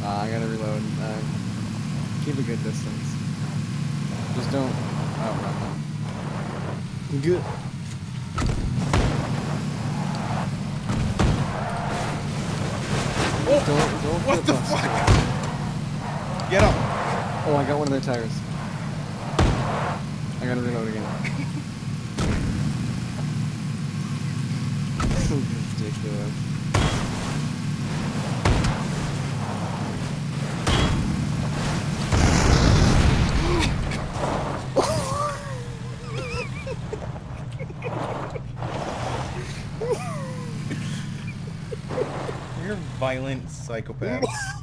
I gotta reload. Keep a good distance. Just don't outrun them. Good. Oh, Don't what get the busted. fuck? Get up. Oh, I got one of their tires. I gotta reload again. Ridiculous. You're violent psychopaths.